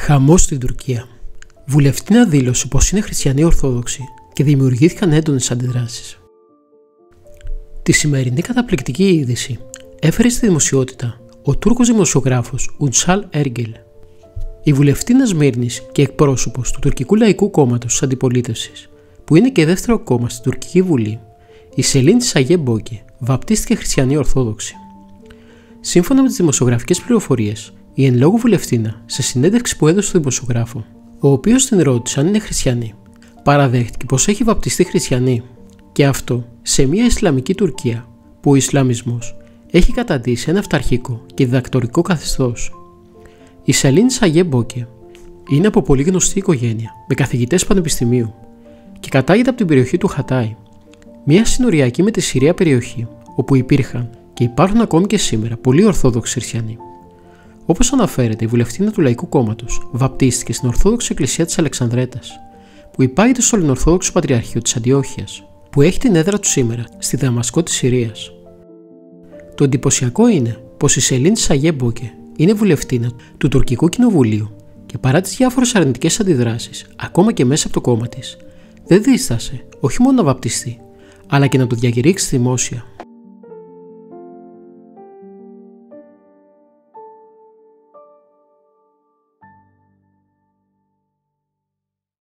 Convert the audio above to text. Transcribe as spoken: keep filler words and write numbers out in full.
Χαμός στην Τουρκία. Βουλευτήνα δήλωσε πως είναι χριστιανή Ορθόδοξη και δημιουργήθηκαν έντονες αντιδράσεις. Τη σημερινή καταπληκτική είδηση έφερε στη δημοσιότητα ο Τούρκος δημοσιογράφος Ünçal Ergel. Η βουλευτήνα Σμύρνης και εκπρόσωπος του Τουρκικού Λαϊκού Κόμματος της Αντιπολίτευσης, που είναι και δεύτερο κόμμα στην Τουρκική Βουλή, η Σελήν Σαγέ Μπόκε, βαπτίστηκε χριστιανή Ορθόδοξη. Σύμφωνα με τις δημοσιογραφικές πληροφορίες, η εν λόγω βουλευτήνα, σε συνέντευξη που έδωσε στον δημοσιογράφο, ο οποίος την ρώτησε αν είναι χριστιανή, παραδέχτηκε πως έχει βαπτιστεί χριστιανή, και αυτό σε μια Ισλαμική Τουρκία που ο Ισλαμισμός έχει καταντήσει ένα αυταρχικό και διδακτορικό καθεστώς. Η Σελήν Σαγέ Μπόκε είναι από πολύ γνωστή οικογένεια με καθηγητές πανεπιστημίου και κατάγεται από την περιοχή του Χατάι, μια συνοριακή με τη Συρία περιοχή όπου υπήρχαν και υπάρχουν ακόμη και σήμερα πολλοί Ορθόδοξοι χριστιανοί. Όπως αναφέρεται, η βουλευτήνα του Λαϊκού Κόμματος βαπτίστηκε στην Ορθόδοξη Εκκλησία της Αλεξανδρέτας, που υπάγεται στο Ελληνοορθόδοξο Πατριαρχείο της Αντιόχειας, που έχει την έδρα του σήμερα στη Δαμασκό της Συρίας. Το εντυπωσιακό είναι πως η Σελήν Σαγέ Μπόκε είναι βουλευτήνα του Τουρκικού Κοινοβουλίου και παρά τις διάφορες αρνητικές αντιδράσεις, ακόμα και μέσα από το κόμμα της, δεν δίστασε όχι μόνο να βαπτιστεί, αλλά και να το διακηρύξει δημόσια.